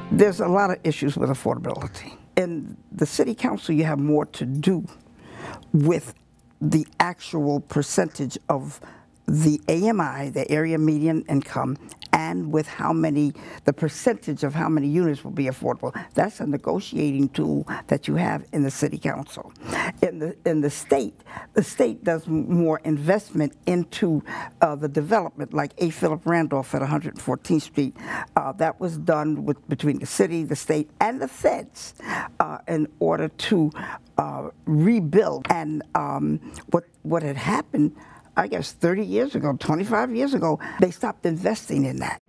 There's a lot of issues with affordability. In the city council, you have more to do with the actual percentage of the AMI, the area median income, and with the percentage of how many units will be affordable. That's a negotiating tool that you have in the city council. In the state does more investment into the development, like A. Philip Randolph at 114th Street. That was done between the city, the state, and the feds in order to rebuild. And what had happened, I guess 30 years ago, 25 years ago, they stopped investing in that.